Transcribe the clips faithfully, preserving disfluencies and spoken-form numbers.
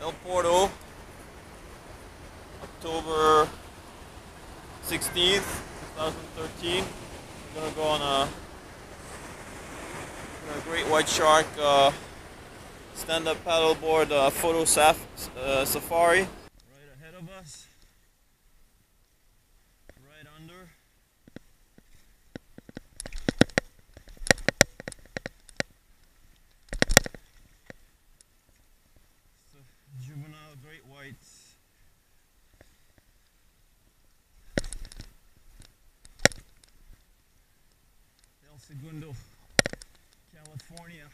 El Porto, October sixteenth, twenty thirteen. We're gonna go on a, on a great white shark uh, stand-up paddleboard uh, photo saf uh, safari. Right ahead of us, right under. Juvenile great whites. El Segundo, California.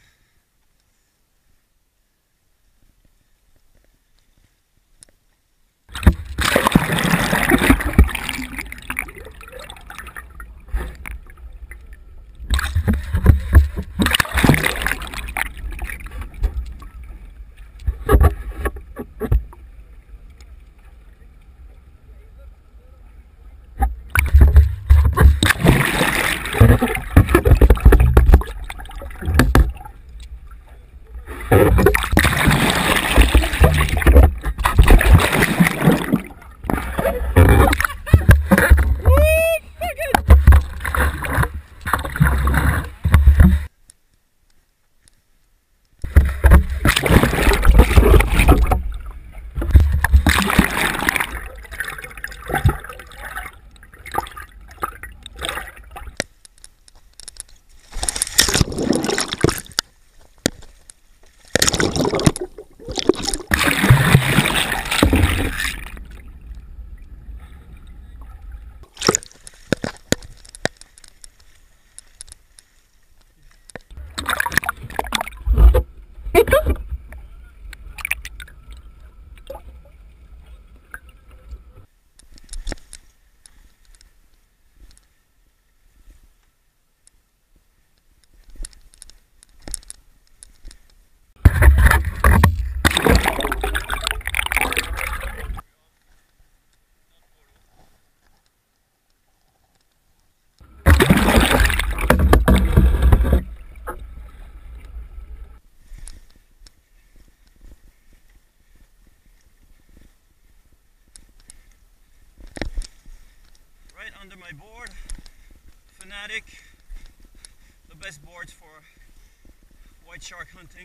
Right under my board, Fanatic, the best boards for white shark hunting.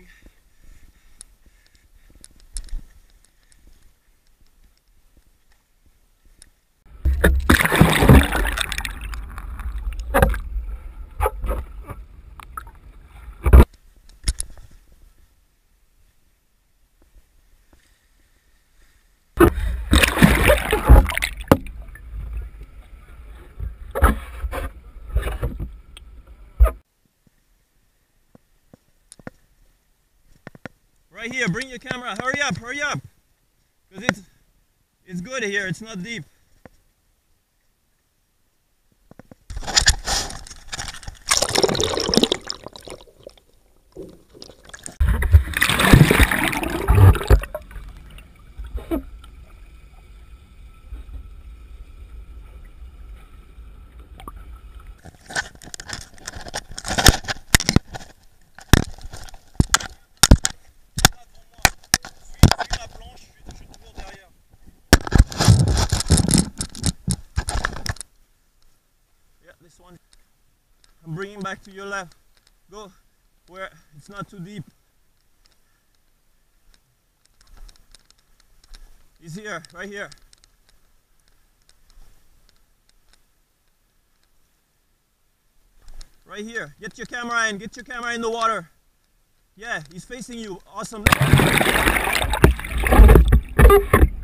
Right here, bring your camera, hurry up, hurry up, because it's, it's good here, it's not deep. This one I'm bringing back to your left. Go where it's not too deep. He's here, right here. Right here. Get your camera in, get your camera in the water. Yeah, he's facing you. Awesome.